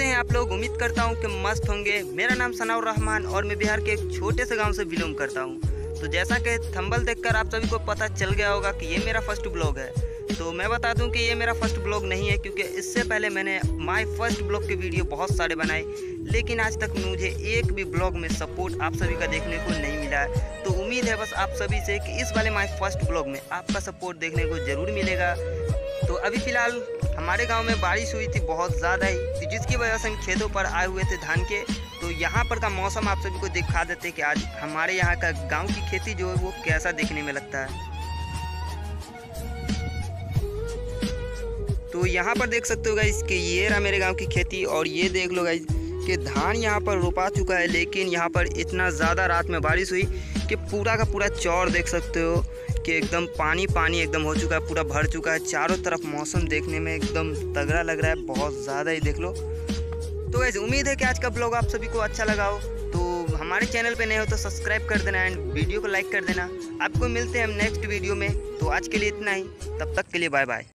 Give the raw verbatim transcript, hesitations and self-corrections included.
हैं आप लोग? उम्मीद करता हूं कि मस्त होंगे। मेरा नाम सनाउर रहमान और मैं बिहार के एक छोटे से गांव से बिलोंग करता हूं। तो जैसा कि थंबनेल देखकर आप सभी को पता चल गया होगा कि ये मेरा फर्स्ट ब्लॉग है। तो मैं बता दूं कि ये मेरा फर्स्ट ब्लॉग नहीं है, क्योंकि इससे पहले मैंने माय फर्स्ट ब्लॉग के वीडियो बहुत सारे बनाए, लेकिन आज तक मुझे एक भी ब्लॉग में सपोर्ट आप सभी का देखने को नहीं मिला है। तो उम्मीद है बस आप सभी से कि इस वाले माय फर्स्ट ब्लॉग में आपका सपोर्ट देखने को ज़रूर मिलेगा। तो अभी फ़िलहाल हमारे गांव में बारिश हुई थी बहुत ज़्यादा ही, तो जिसकी वजह से हम खेतों पर आए हुए थे धान के। तो यहाँ पर का मौसम आप सभी को दिखा देते कि आज हमारे यहाँ का गांव की खेती जो है वो कैसा देखने में लगता है। तो यहाँ पर देख सकते हो गाइस कि ये रहा मेरे गांव की खेती, और ये देख लो गाइस कि धान यहाँ पर रोपा चुका है, लेकिन यहाँ पर इतना ज़्यादा रात में बारिश हुई कि पूरा का पूरा चौर देख सकते हो कि एकदम पानी पानी एकदम हो चुका है, पूरा भर चुका है चारों तरफ। मौसम देखने में एकदम तगड़ा लग रहा है, बहुत ज़्यादा ही देख लो। तो गाइस उम्मीद है कि आज का ब्लॉग आप सभी को अच्छा लगा हो। तो हमारे चैनल पे नए हो तो सब्सक्राइब कर देना एंड वीडियो को लाइक कर देना। आपको मिलते हैं हम नेक्स्ट वीडियो में। तो आज के लिए इतना ही, तब तक के लिए बाय बाय।